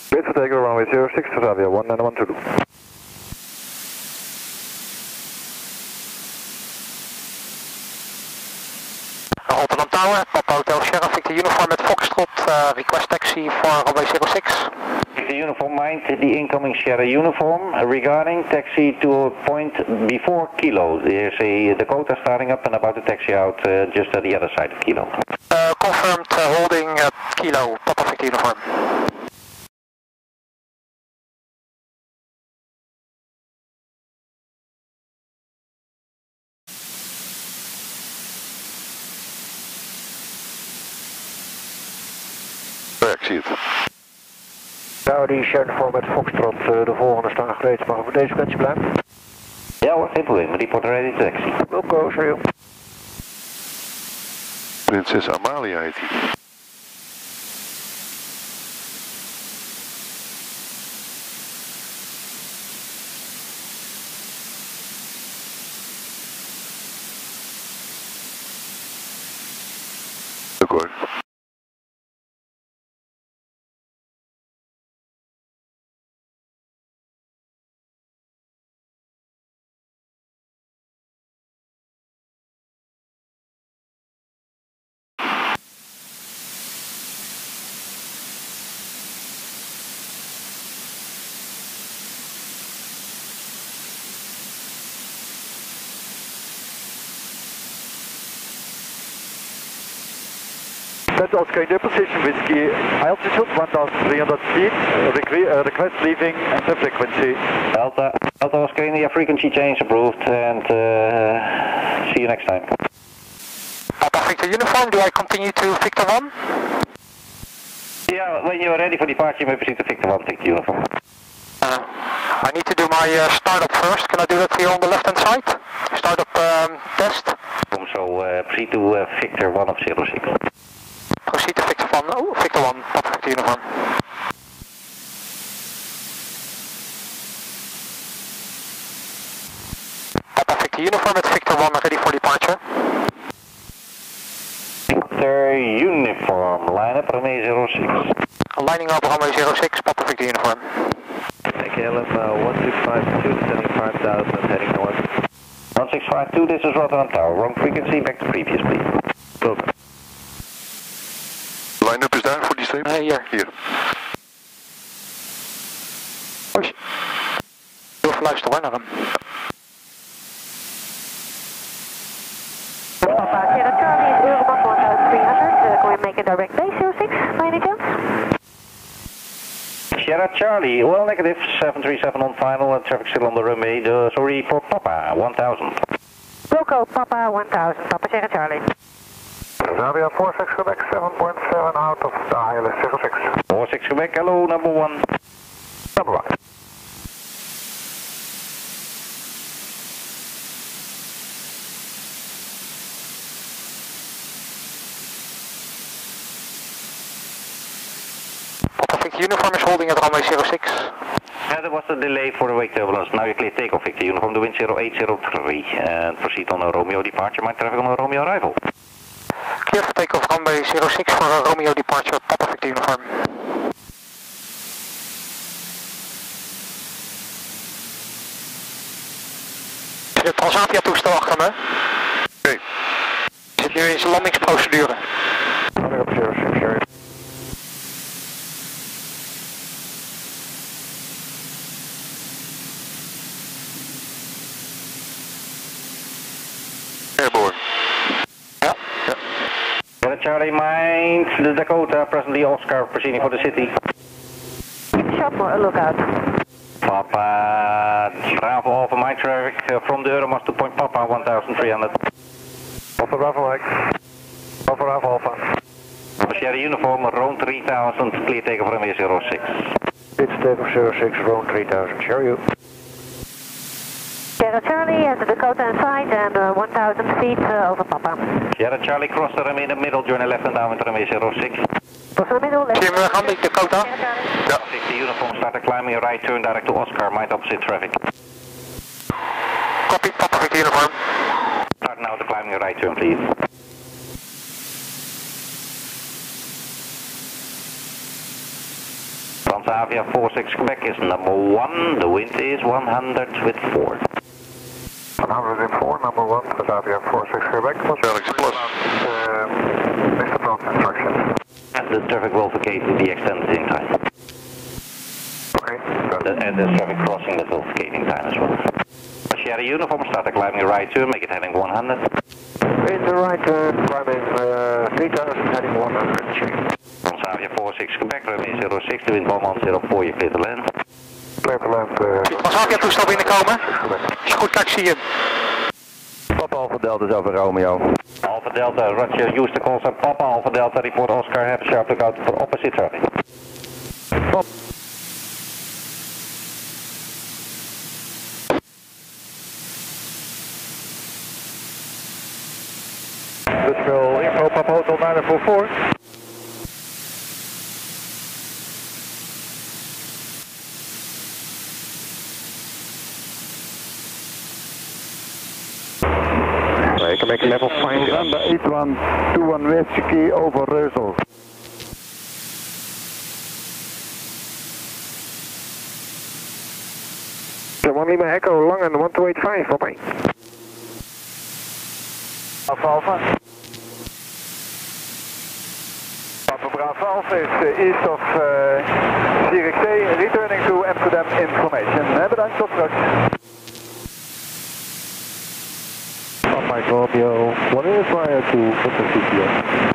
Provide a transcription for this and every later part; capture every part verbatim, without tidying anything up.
Wait for takeoff runway zero six to Zavia one nine one two. Rotterdam Tower, Papa Hotel Sheriff, Victor Uniform met Foxtrot, uh, request taxi for runway zero six. Victor Uniform, mind the incoming Sierra Uniform regarding taxi to a point before Kilo. There's a Dakota starting up and about to taxi out uh, just at the other side of Kilo. Uh, confirmed uh, holding uh, Kilo, Papa Victor Uniform. Ja, ik zie het. Nou, die Uniform met Foxtrot, uh, de volgende staan gereed. Mag ik voor deze frequentie blijven? Ja hoor, geen probleem. Report ready to taxi. Wilco, sorry. Prinses Amalia heet hij. Ook hoor. That's Oscar in position, whiskey, altitude one thousand three hundred feet, requ uh, request leaving and the frequency. Delta, Delta Oscar India, frequency change approved and uh, see you next time. Papa Victor Uniform, do I continue to Victor one? Yeah, when you're ready for departure, you may proceed to Victor one, Victor Uniform. Uh, I need to do my uh, startup first. Can I do that here on the left hand side? Startup um, test. So uh, proceed to uh, Victor one of zero six. Proceed to Victor one. Oh, Victor one, Papa Victor Uniform. Papa Victor Uniform at Victor one, ready for departure. Victor Uniform, line up runway zero six. Lining up runway zero six, Papa Victor Uniform. K L M uh, one six five two, descending five thousand and heading north. one six five two, this is Rotterdam Tower. Wrong frequency, back to previous, please. Over. Line-up is daar voor die streep? Uh, hier. Hier. Oei. Doe even luisteren hoor, naar hem. Papa Sierra Charlie is Eurobus one thousand three hundred. Uh, can we make a direct base zero six by any chance? Sierra Charlie, well negative, seven three seven on final and traffic still on the runway. Uh, sorry for Papa, one thousand. Wilco, Papa one thousand, Papa Sierra Charlie. Zavia four six Quebec, seven point seven out of the I L S zero six. four six Quebec, hello, number one. Number one. Papa Victor Uniform is holding at runway zero six. Yeah, there was a delay for the wake turbulence. Now you clear takeoff, Victor Uniform, the wind zero eight zero three. And proceed on a Romeo departure, my traffic on a Romeo arrival. Clear for takeoff runway zero six for a Romeo departure, Papa Victor Uniform. Zit het Transavia toestel achter me? Oké. Okay. Zit nu in zijn landingsprocedure. Running up zero six, sorry. Airborne. Ja. Ja. Sierra Charlie, mind the Dakota, presently Oscar, proceeding for the city. Keep sharp lookout. Papa, Bravo Alpha, my traffic uh, from the Eurobus to point Papa, one thousand three hundred. Alpha Bravo Mike. Alpha Bravo Alpha. Sierra Uniform, Rome three thousand, clear takeoff runway zero six. It's takeoff zero six, Rome three thousand, share you. Sierra Charlie has the Dakota inside and uh, one thousand feet uh, over Papa. Sierra Charlie, cross the runway in the middle, join the left and down with runway zero six. Cross the middle, left. Zie je hem gaan, die Dakota? Ja. Victor Uniform, start a climbing right turn direct to Oscar, mind opposite traffic. Copy, Papa Victor Uniform. Start now the climbing right turn, please. Transavia four six Quebec is number one. The wind is one hundred with four. one hundred four, number one, Transavia four six Quebec. Galaxy Plus. Uh, Mister Bell's instructions. And the traffic verification will be extended in time. Okay. The, and the traffic crossing that will gating time as well. Sierra Uniform, start the climbing right turn, make it heading one hundred. In the right turn, climbing uh, three thousand, heading one hundred. Transavia four six Quebec, runway zero six, de wind one zero four, je clear to land. Clear to land. Uh, Transavia toestel binnenkomen. Is goed, kijk, zie je hem. Papa Alpha Delta is over Romeo. Alpha Delta, Roger, use the call sign Papa Alpha Delta, report Oscar, have a sharp lookout for opposite traffic. Dutchville info, Papa Hotel nine four four. I can make a level five. November eight one two one Whiskey over Reusel. one Lima Echo, Langen, one two eight five, voor mij. Alpha Alpha. Papa Bravo Alpha is uh, east of uh, Zierikzee, returning to Amsterdam information. Uh, bedankt, tot straks. Papa Romeo, one is prior to Hotel C P S.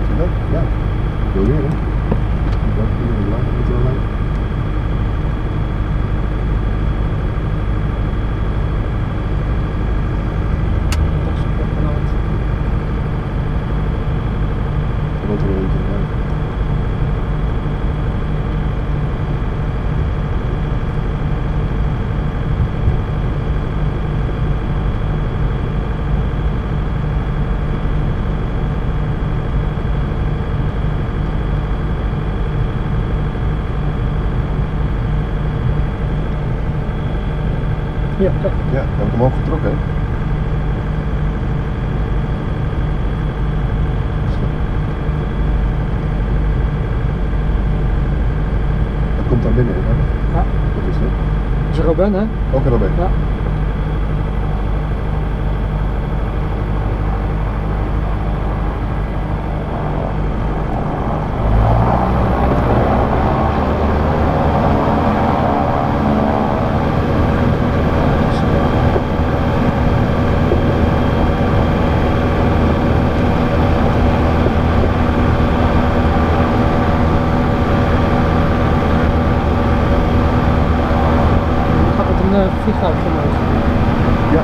Leuk, ja. Wil je leren? Dat is lang, dat is wel leuk. Wat er eentje uit. Ja, kijk. Ja, heb ik hem ook getrokken, hè? Dat komt daar binnen, hè? Ja. Wat is dat? Dat is een Robin, hè? Ook een Robin? Ja. Vliegtuig vanmorgen. Ja.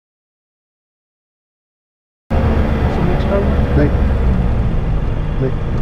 Nee. Nee.